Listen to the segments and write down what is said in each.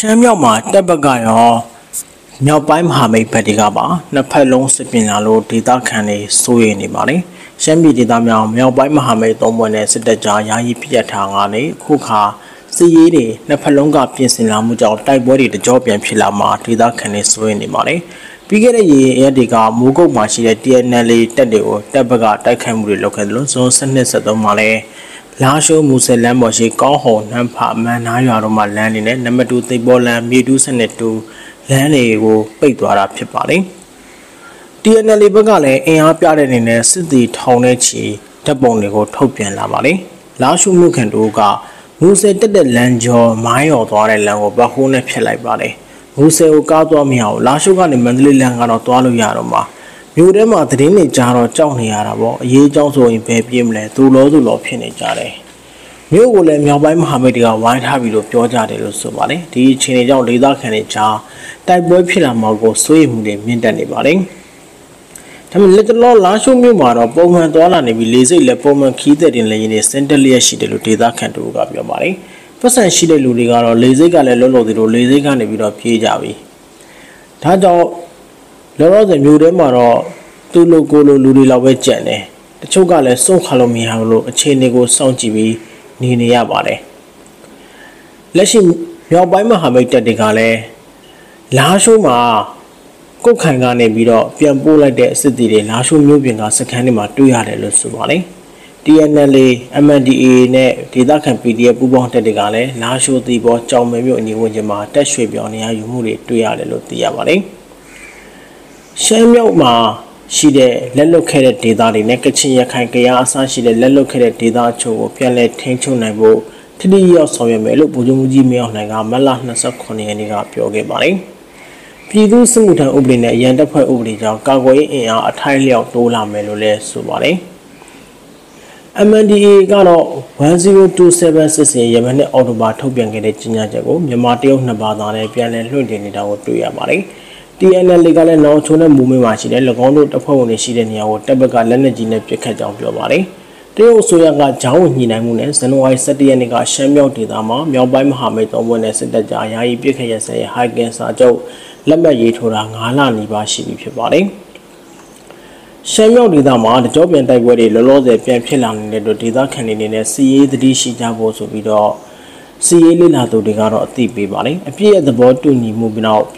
ရှမ်းမြောက်မှာတပ်ဘက်ကရောမြောက်ပိုင်းမဟာမိတ်ဘက်တွေကပါနှစ်ဖက်လုံးစစ်ပြင်လာလို့ဒေသခံတွေစိုးရိမ်နေပါလေရှမ်းပြည်ဒေသမြောက်ပိုင်းမဟာမိတ်သုံးဘက်နဲ့စစ်တပ်ကြားယာယီပြတ်ထားကနေခုခါစစ်ရေးတွေနှစ်ဖက်လုံးကပြင်ဆင်လာမှုကြောင့်တိုက်ပွဲတွေတကြောပြန်ဖြစ်လာမှာဒေသခံတွေစိုးရိမ်နေပါလေပြီးခဲ့တဲ့ရေရဲတွေကမိုးကုတ်မှာရှိတဲ့ TNL တပ်တွေကိုတပ်ဘက်ကတိုက်ခိုက်မှုတွေလုပ်ခဲ့တယ်လို့ဇွန်12-13မှာလည်းလာရှိုးမူဆယ်လမ်းပေါ်ရှိကောင်းဟုံနှမ်းဖမန်နားရွာတို့မှာလမ်းနေနဲ့နံပါတ်2သိပ်ပေါ်လမ်းမြေတူး12လမ်းတွေကိုပိတ်သွားတာဖြစ်ပါတယ်။ TNL ဘက်ကလည်းအင်အားပြတဲ့အနေနဲ့စစ်သည်ထောင်နဲ့ချီတပ်ပုံတွေကိုထုတ်ပြန်လာပါတယ်။လာရှိုးမြို့ခံတို့ကမူဆယ်တက်တဲ့လမ်းကျော်မိုင်းရော်သွားတဲ့လမ်းကိုဘက်ဟိုးနဲ့ဖျက်လိုက်ပါတယ်။မူဆယ်ကိုကားသွားမရအောင်လာရှိုးကနေမန္တလေးလမ်းကတော့သွားလို့ရတော့မှာမြို့ထဲမှာသတင်းတွေကြားတော့ကြောက်နေရတာပေါ့အရေးအကြောင်းဆိုရင်ဘယ်ပြေးမလဲသူလောဖြစ်နေကြတယ်မြို့ကိုလည်းမြောက်ပိုင်းမဟာမိတ်တွေကဝိုင်းထားပြီးလို့ပြောကြတယ်လို့ဆိုပါတယ်ဒီအခြေအနေကြောင့်ဒေသခံတွေကြားတိုက်ပွဲဖြစ်လာမှာကိုစိုးရိမ်မှုတွေမြင့်တက်နေပါတယ်ဒါပေမဲ့လက်တလောလာရှိုးမြို့မှာတော့ပုံမှန်သွားလာနေပြီးလေစိတ်လည်းပုံမှန်ခီးသက်တင်လည်းရင်းနေစင်တက်လျက်ရှိတယ်လို့ဒေသခံတို့ကပြောပါတယ်ပတ်စံရှိတဲ့လူတွေကတော့လေစိတ်ကလည်းလုံးလုံးသေးလို့လေစိတ်ကနေပြီးတော့ပြေးကြပြီဒါကြောင့်လောလောဆယ်မြို့ထဲမှာတော့သူ့လိုကိုလိုလူတွေလောက်ပဲကြံတယ်တချို့ကလည်းစုံခါလို့မရဘူးလို့အခြေအနေကိုစောင့်ကြည့်ပြီးနေရပါတယ်လက်ရှိမြောက်ပိုင်းမဟာမိတ်တပ်တွေကလည်းလာရှိုးမှာကုတ်ခိုင်ကနေပြီးတော့ပြန်ပို့လိုက်တဲ့စစ်သည်တွေလာရှိုးမြို့ပြင်ကစခန်းတွေမှာတွေ့ရတယ်လို့ဆိုပါတယ် TNL MNDAA နဲ့ဒေသခံ PDF ပူးပေါင်းတပ်တွေကလည်းလာရှိုးတီဘောကြောင်မဲမြို့အနီးဝန်းကျင်မှာတက်ရွှေပြောင်းနေရယူမှုတွေတွေ့ရတယ်လို့သိရပါတယ်ရှမ်းမြောက်မှာရှိတဲ့လက်လွတ်ခဲ့တဲ့ဒေသတွေနဲ့ကချင်ရခိုင်ကယားအစရှိတဲ့လက်လွတ်ခဲ့တဲ့ဒေသအချို့ကိုပြန်လည်ထိန်းချုပ်နိုင်ဖို့ထိထိရောက်ဆောင်ရွက်မယ်လို့ဗိုလ်ချုပ်မှူးကြီးမင်းအောင်လှိုင်ကမတ်လ29ရက်နေ့ကပြောခဲ့ပါတယ်။ပြည်သူ့စစ်မှုထမ်းဥပဒေနဲ့အရန်တပ်ဖွဲ့ဥပဒေကြောင့်ကာကွယ်ရေးအင်အားအထိုက်လျောက်တိုးလာမယ်လို့လည်းဆိုပါတယ်။ MNDAA ကတော့1027စစ်စင်ရမန်နဲ့အော်တိုဘာထုတ်ပြန်ခဲ့တဲ့ကြေညာချက်ကိုမြန်မာတရုတ်နှစ်ဘာသာနဲ့ပြန်လည်လွှင့်တင်နေတာကိုတွေ့ရပါတယ်။ TNL ကလည်းနောင်ချုံတဲ့မူမေးမှာရှိတဲ့၎င်းတို့တပ်ဖွဲ့ဝင်တွေရှိတဲ့နေရာကိုတပ်ဘက်ကလက်နက်ကြီးနဲ့ပစ်ခတ်ကြောင်းပြောပါတယ်။တရုတ်အစိုးရကဂျောင်းဝင်ညှိနှိုင်းမှုနဲ့ဇန်နဝါရီ17ရက်နေ့ကရှမ်းမြောက်ဒေသမှာမြောက်ပိုင်းမဟာမိတ်သုံးဘက်နဲ့စစ်တပ်ကြားယာယီပစ်ခတ်ရစဲဟိုက်ကင်စာချုပ်လက်မှတ်ရေးထိုးတာ9လနီးပါးရှိပြီဖြစ်ပါတယ်။ရှမ်းမြောက်ဒေသမှာတကြောပြန်တိုက်ပွဲတွေလောလောဆယ်ပြန်ဖြစ်လာနေတဲ့အတွက်ဒေသခံတွေနဲ့စီရေးသတိရှိကြဖို့ဆိုပြီးတော့စီရေးလိလာသူတွေကတော့အသိပေးပါတယ်။အပြည့်ရဲ့သဘောတူညီမှုပြီးတော့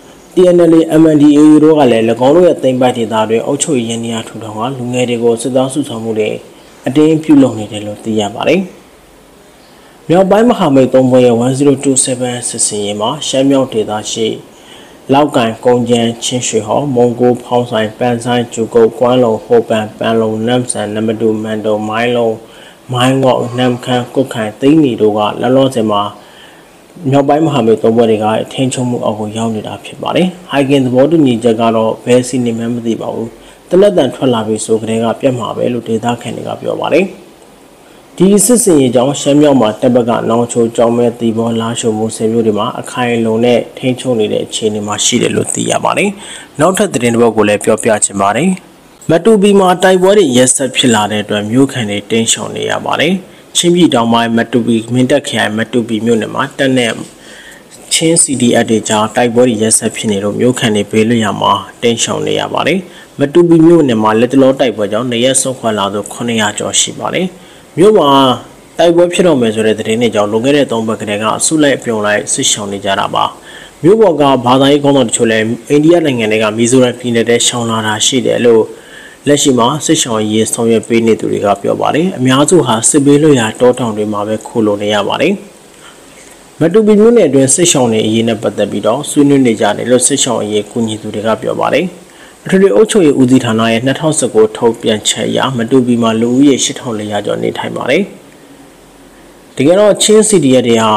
TNL MNDAA တို့ကလည်း၎င်းတို့ရဲ့သိမ်းပိုက်ဒေသတွေအုပ်ချုပ်ရေးရန်ရာထူထောင်ကလူငယ်တွေကိုစစ်သားစုဆောင်မှုတွေအတင်းပြုလုပ်နေတယ်လို့သိရပါတယ်။မြောက်ပိုင်းမဟာမိတ်သုံးဘက်ရဲ့1027စစ်စင်ရေးမှာရှမ်းမြောက်ဒေသရှိလောက်ကန်ကုန်းကျန်းချင်းရွှေဟော်မုံကိုဖောင်းဆိုင်ပန်းဆိုင်ကျူကုတ်ကွမ်းလုံဟိုပန်ပန်းလုံနမ်ဆန်နံပါတ်2မန်တုံမိုင်းလုံးမိုင်းငေါ့နမ်ခမ်းကုတ်ခိုင်သိန်းနီတို့ကလောလောဆယ်မှာမြောက်ပိုင်းမဟာမိတ်သုံးဘက်တွေကထင်းချုံမှုအောက်ကိုရောက်နေတာဖြစ်ပါတယ်။ဟိုက်ကင်သဘောတူညီချက်ကတော့ဘယ်စီနေမှမသိပါဘူး။တလက်တန်ထွက်လာပြီဆိုကြတဲ့ကပြတ်မှာပဲလို့ဒေသခံတွေကပြောပါတယ်။ဒီစစ်စင်ရေးကြောင့်ရှမ်းမြောက်မှာတပ်ဘက်ကနောင်ချိုကြောင်မဲတီဘောလာရှိုမှုဆယ်မျိုးတွေမှာအခိုင်အလုံနဲ့ထင်းချုံနေတဲ့အခြေအနေမှာရှိတယ်လို့သိရပါတယ်။နောက်ထပ်သတင်းတစ်ပုဒ်ကိုလည်းပြောပြချင်ပါတယ်။မတူပီမှာတိုက်ပွဲတွေရက်ဆက်ဖြစ်လာတဲ့အတွက်မြို့ခံတွေတင်းရှောင်နေရပါတယ်။ချင်းပြည်တောင်ပိုင်းမတူပီမင်းတပ်ခရိုင်မတူပီမြို့နယ်မှာတပ်နဲ့ချင်း CDF တွေကြားတိုက်ပွဲတွေရက်ဆက်ဖြစ်နေလို့မြို့ခံတွေဘေးလွတ်ရာမှာတင်းရှောင်နေရပါတယ်။မတူပီမြို့နယ်မှာလက်တလောတိုက်ပွဲကြောင့်နေရက်ဆုံးခွာလာသူ900ကျော်ရှိပါတယ်။မြို့မှာတိုက်ပွဲဖြစ်တော့မယ်ဆိုတဲ့သတင်းတွေကြောင့်လွန်ခဲ့တဲ့3ပတ်ကတည်းကအစုလိုက်အပြုံလိုက်စစ်ရှောင်နေကြတာပါ။မြို့ပေါ်ကဘာသာရေးကောင်းဆောင်တချို့လည်းအိန္ဒိယနိုင်ငံတွေကမီဇိုရမ်ပြည်နယ်ထဲရှောင်လာတာရှိတယ်လို့လက်ရှိမှာစစ်ရှောင်ရေးဆောင်ရွက်ပေးနေသူတွေကပြောပါတယ်အများစုဟာစစ်ဘေးလွတ်ရာတောတောင်တွေမှာပဲခိုလုံနေရပါတယ်မတူပီမြို့နယ်အတွင်းစစ်ရှောင်တွေအရေးနဲ့ပတ်သက်ပြီးတော့ဆွေးနွေးနေကြတယ်လို့စစ်ရှောင်အရေးကူညီသူတွေကပြောပါတယ်အထူးအုပ်ချုပ်ရေးဦးစီးဌာနရဲ့2019ထုတ်ပြန်ချက်အရမတူပီမှာလူဦးရေ8400ကျော်နေထိုင်ပါတယ်တကယ်တော့ချင်း CDF တွေဟာ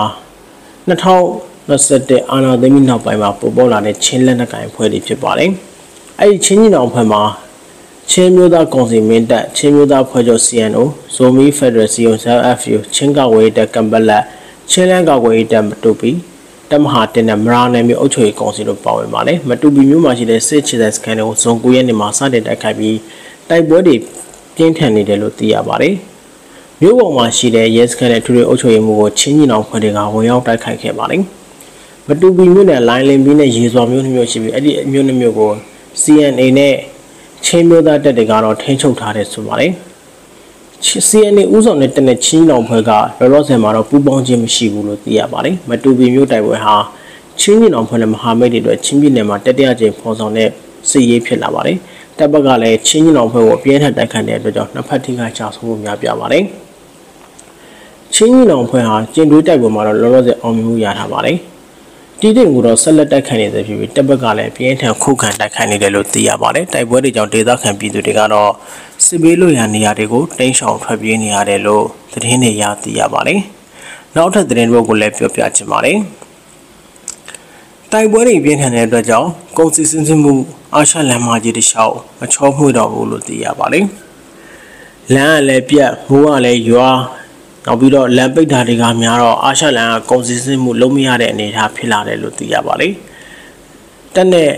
2021အာဏာသိမ်းပြီးနောက်ပိုင်းမှာပေါ်ပေါက်လာတဲ့ချင်းလက်နက်ကိုင်အဖွဲ့တွေဖြစ်ပါတယ်အဲဒီချင်းညီနောင်အဖွဲ့မှာချင်းမျိုးသားကောင်စီမင်းတပ်ချင်းမျိုးသားဖွဲ့ချုပ် CNO ဇိုမီဖက်ဒရယ်စီယုံ FU ချင်းကဝေးတပ်ကံပလက်ချင်းလန်းကဝေးတပ်မတူပီတမဟာတင်တဲ့မရာနယ်မြို့အုပ်ချုပ်ရေးကောင်စီတို့ပါဝင်ပါတယ်မတူပီမြို့မှာရှိတဲ့စစ်ချစ်တဲ့စခန်းတွေကိုဇွန်9ရက်နေ့မှာစတင်တိုက်ခိုက်ပြီးတိုက်ပွဲတွေပြင်းထန်နေတယ်လို့သိရပါတယ်မြို့ပေါ်မှာရှိတဲ့ရဲစခန်းနဲ့ထူထူအုပ်ချုပ်ရေးမှုကိုချင်းညီနောင်ဖွဲ့တွေကဝင်ရောက်တိုက်ခိုက်ခဲ့ပါတယ်မတူပီမြို့နယ်လိုင်းလင်ပြီးနဲ့ရေစွာမြို့မျိုးရှိပြီးအဲ့ဒီမြို့နှမျိုးကို CNA နဲ့ချင်းမျိုးသားတပ်တွေကတော့ထိန်းချုပ်ထားတယ်ဆိုပါတယ်CNA ဥဆောင်တဲ့တနက်ချင်းလောင်ဖွဲ့ကလောလောဆယ်မှာတော့ပူးပေါင်းခြင်းမရှိဘူးလို့သိရပါတယ်မတူပီမြို့တိုက်ပွဲဟာချင်းပြည်နယ်ဖွဲ့နဲ့မဟာမိတ်တွေအတွက်ချင်းပြည်နယ်မှာတတိယကြိမ်ဖော်ဆောင်တဲ့စစ်ရေးဖြစ်လာပါတယ်တပ်ဘက်ကလည်းချင်းပြည်နယ်ဖွဲ့ကိုအပြင်းထန်တိုက်ခိုက်တဲ့အတွက်ကြောင့်နှစ်ဖက်ထိခိုက်ကြဆုံးမှုများပြားပါတယ်ချင်းပြည်နယ်ဖွဲ့ဟာကျင်းတွေးတိုက်ပွဲမှာတော့လောလောဆယ်အောင်မြင်မှုရထားပါတယ်တီးတိမ်ကိုတော့ဆက်လက်တိုက်ခိုက်နေတဲ့ဖြစ်ပြီးတပ်ဘက်ကလည်းပြင်းထန်ခုခံတိုက်ခိုက်နေတယ်လို့သိရပါတယ်တိုက်ပွဲတွေကြောင့်ဒေသခံပြည်သူတွေကတော့စစ်ဘေးလွတ်ရာနေရာတွေကိုတိမ်းရှောင်ထွက်ပြေးနေရတယ်လို့သတင်းတွေရသိရပါတယ်နောက်ထပ်သတင်းတွေကိုလည်းပြောပြချင်ပါတယ်တိုက်ပွဲတွေပြင်းထန်တဲ့အတွက်ကြောင့်ကုန်စည်စင်းစင်းမှုအာရှလမ်းမကြီးတစ်လျှောက်မချောမွေ့တော့ဘူးလို့သိရပါတယ်လမ်းကလည်းပြတ်မိုးကလည်းရွာနောက်ပြီးတော့လမ်းပိတ်တာတွေကများတော့အာရှလန်ကကုန်စည်စင်းမှုလုံးမရတဲ့အနေအထားဖြစ်လာတယ်လို့သိရပါတယ်။တက်နဲ့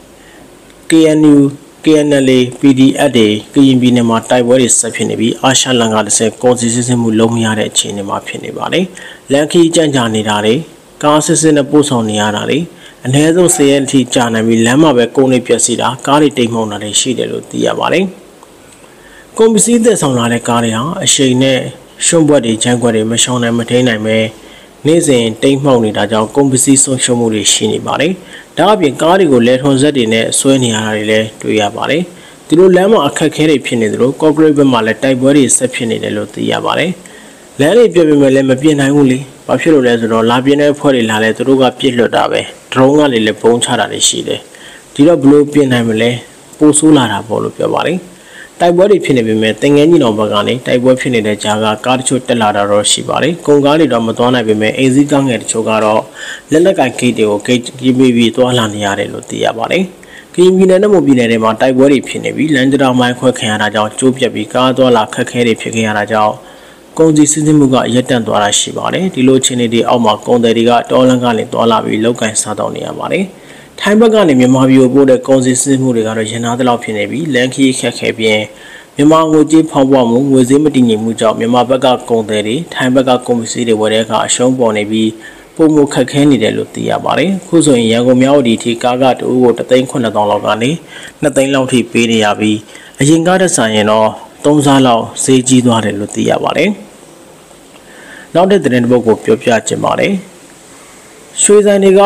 KNU KNLA PDF တွေကရင်ပြည်နယ်မှာတိုက်ပွဲတွေဆက်ဖြစ်နေပြီးအာရှလန်ကတစ်ဆင့်ကုန်စည်စင်းမှုလုံးမရတဲ့အခြေအနေမှာဖြစ်နေပါတယ်။လမ်းခီးကြမ်းကြာနေတာတွေကားစစ်စစ်နဲ့ပို့ဆောင်နေရတာတွေအနည်းဆုံး10ရက်အထိကြာနေပြီးလမ်းမှာပဲကုန်တွေပြက်စီးတာကားတွေတိမ်မှုန်တာတွေရှိတယ်လို့သိရပါတယ်။ကုန်ပစ္စည်းသက်ဆောင်လာတဲ့ကားတွေဟာအရှိန်နဲ့ရှုံးဘွက်တွေချမ်းခွက်တွေမရှောင်နိုင်မထိန်နိုင်ပဲနေ့စဉ်တိမ်မှောက်နေတာကြောင့်ကုန်ပစ္စည်းဆုံးရှုံးမှုတွေရှိနေပါတယ်။ဒါအပြင်ကားတွေကိုလဲထွန်ဆက်တွေနဲ့ဆွဲနေရတာတွေလည်းတွေ့ရပါတယ်။ဒီလိုလမ်းမှာအခက်အခဲတွေဖြစ်နေသလို corporate ဘက်မှာလည်းတိုက်ပွဲတွေဆက်ဖြစ်နေတယ်လို့သိရပါတယ်။လမ်းတွေပြပြမဲ့လည်းမပြင်းနိုင်ဘူးလေ။ဘာဖြစ်လို့လဲဆိုတော့လာပြင်းတဲ့ဖွဲ့တွေလာလဲသူတို့ကပြစ်လွတ်တာပဲ။ drone ကလည်းဘုံချတာတွေရှိတယ်။ဒီတော့ဘလို့ပြင်းနိုင်မလဲပိုဆိုးလာတာပေါ့လို့ပြောပါတယ်။တိုက်ပွဲတွေဖြစ်နေပေမဲ့တင်ငန်းကြီးတော်ဘက်ကနေတိုက်ပွဲဖြစ်နေတဲ့ကြားကကားတချို့တက်လာတာတော့ရှိပါတယ်။ကုန်ကားတွေတော့မသွားနိုင်ပေမဲ့အေးစီးကားငယ်တချို့ကတော့လက်လက်ကင်ဂိတ်တွေကိုဂိတ်ကြီးပြီးသွားလာနေရတယ်လို့သိရပါတယ်။ကရင်ပြည်နယ်နဲ့မွန်ပြည်နယ်တွေမှာတိုက်ပွဲတွေဖြစ်နေပြီးလမ်းကြောင်းမိုင်းခွဲခံရတာကြောင့်ကျိုးပြက်ပြီးကားသွားလာခက်ခဲတွေဖြစ်ခဲ့ရတာကြောင့်ကုန်စည်စီးဆင်းမှုကရပ်တန့်သွားတာရှိပါတယ်။ဒီလိုအခြေအနေတွေအောက်မှာကုန်သည်တွေကတောလန်းကနေသွားလာပြီးလောက်ကင်စားတော့နေရပါတယ်။ထိုင်းဘက်ကနေမြန်မာပြည်ကိုပို့တဲ့ကုန်စည်စီးမှုတွေကတော့ရင်နာသလောက်ဖြစ်နေပြီးလန်ခီခက်ခဲပြီးမြန်မာငွေကြေးဖောင်းပွားမှုငွေစည်းမတည်ငြိမ်မှုကြောင့်မြန်မာဘက်ကကုန်သည်တွေထိုင်းဘက်ကကုန်ပစ္စည်းတွေဝယ်တဲ့အခါအရှုံးပေါ်နေပြီးပုံမှုခက်ခဲနေတယ်လို့သိရပါတယ်။ခုဆိုရင်ရန်ကုန်မြို့ဒီထိကားကတူကို3,900လောက်ကနေ2သိန်းလောက်ထိပေးနေရပြီးအရင်ကားတစ်ဆိုင်ရင်တော့3စားလောက်ဈေးကြီးသွားတယ်လို့သိရပါတယ်။နောက်တဲ့သတင်းတစ်ပုဒ်ကိုပြောပြချင်ပါတယ်။ရွှေဆိုင်တွေက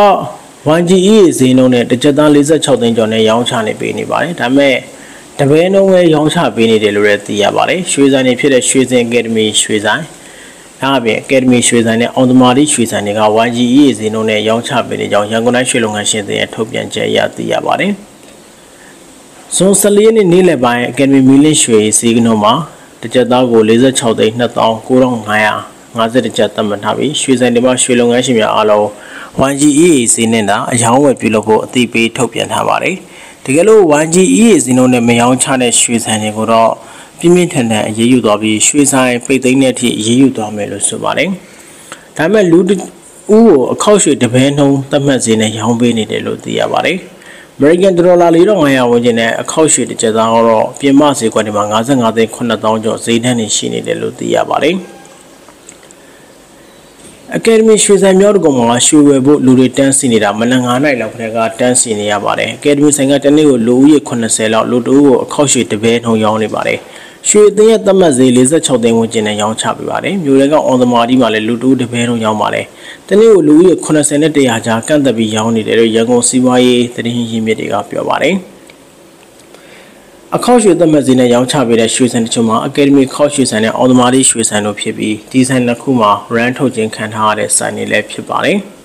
YGE ဈေးနှုန်းနဲ့တစ်ကြက်သား46သိန်းကျော်နဲ့ရောင်းချနေပေးနေပါတယ်။ဒါပေမဲ့တပည့်နှုန်းပဲရောင်းချပေးနေတယ်လို့လည်းသိရပါတယ်။ရွှေဆိုင်တွေဖြစ်တဲ့ရွှေစင်အကယ်ဒမီရွှေဆိုင်ဒါအပြင်အကယ်ဒမီရွှေဆိုင်နဲ့အောင်သမာတိရွှေဆိုင်တွေက YGE ဈေးနှုန်းနဲ့ရောင်းချပေးနေကြောင်းရန်ကုန်တိုင်းရွှေလုပ်ငန်းရှင်တွေရဲ့ထုတ်ပြန်ချက်အရသိရပါတယ်။ဇွန်14ရက်နေ့လယ်ပိုင်းအကယ်ဒမီမီလင်းရွှေဈေးနှုန်းမှာတစ်ကြက်သားကို46သိန်း29,950ကျပ်သတ်မှတ်ထားပြီးရွှေဆိုင်တွေမှာရွှေလုပ်ငန်းရှင်များအားလုံးYGE ဈေးနဲ့သာအယောင်းဝယ်ပြုလုပ်ဖို့အသိပေးထုတ်ပြန်ထားပါတယ်။တကယ်လို့ YGE ဈေးနှုန်းနဲ့မရောင်းချတဲ့ရွှေဆိုင်တွေကိုတော့ပြင်းပြင်းထန်ထန်အရေးယူသွားပြီးရွှေဆိုင်ပိတ်သိမ်းတဲ့အထိအရေးယူသွားမယ်လို့ဆိုပါတယ်။ဒါပေမဲ့လူဦးကိုအခောက်ရွှေတပဲနှုန်းသတ်မှတ်ဈေးနဲ့ရောင်းပေးနေတယ်လို့သိရပါတယ်။ American $4,500ဝန်းကျင်နဲ့အခောက်ရွှေတစ်ကြက်သားတော့ပြင်မဈေးကွက်တွေမှာ55သိန်း9,000ကျော်ဈေးနှုန်းတွေရှိနေတယ်လို့သိရပါတယ်။အကယ်ဒမီရွှေဆိုင်မြောက်တကုံမှာရွှေဝယ်ဖို့လူတွေတန်းစီနေတာမနက်9နာရီလောက်ခန့်ကတန်းစီနေရပါတယ်အကယ်ဒမီဆိုင်ကတနေ့ကိုလူဦးရေ80လောက်လူတဦးကိုအခောက်ရွှေတပဲနှုန်းရောင်းနေပါတယ်ရွှေအသင်းရဲ့သတ်မှတ်ဈေး46သိန်းဝန်းကျင်နဲ့ရောင်းချပေးပါတယ်မြို့တွေကအောင်သမာတိမှာလည်းလူတဦးတပဲနှုန်းရောင်းပါတယ်တနေ့ကိုလူဦးရေ80နဲ့100ကြားကန့်သက်ပြီးရောင်းနေတယ်လို့ရန်ကုန်စီးပွားရေးသတင်းရင်းမြစ်တွေကပြောပါတယ်အခောက်ရွှေသတ်မှတ်ဈေးနဲ့ရောင်းချပေးတဲ့ရွှေဆိုင်တချို့မှာအကယ်ဒမီခောက်ရွှေဆိုင်နဲ့အော်တိုမာတိရွှေဆိုင်တို့ဖြစ်ပြီးဒီဆိုင်နှစ်ခုမှာ run ထုတ်ခြင်းခံထားရတဲ့ဆိုင်တွေလည်းဖြစ်ပါတယ်။